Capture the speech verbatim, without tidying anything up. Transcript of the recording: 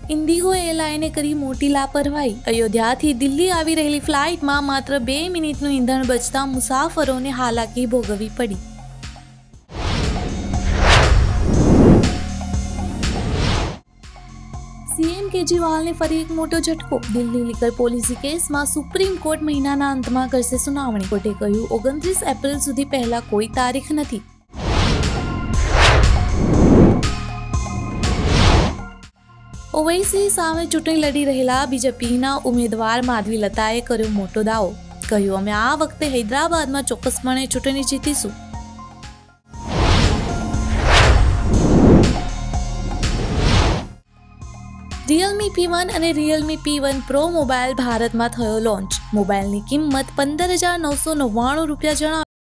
Indigo एरलाइने करी मोटी लापरवाही। अयोध्याथी दिल्ही आवी रहेली फ्लाइटमां मात्र बे मिनिटनुं ईंधण बचता मुसाफरोने हालाकी भोगववी पड़ी। सीएम केजरीवाल ने फरी एक मोटो झटको। दिल्ही लिकर पॉलिसी केस में सुप्रीम कोर्ट महीनाना अंतमां करशे सुनावणी। कोर्टे कह्युं ओगणत्रीस एप्रिल सुधी पहला कोई तारीख नथी। ओवैसी सामे चूंटणी लड़ी रहेला बीजेपीना उम्मीदवार माधवी लताए कर्यो मोटो दावो। कह्युं अमे आ वखते हैदराबादमां ચોક્કસपणे चूंटणी जीतीशुं। रियलमी पी वन और Realme P one pro mobile Bharat में थयो लॉन्च। मोबाइल की किंमत पंदर हजार नौ सौ नव्वाणु रूपिया जणावी।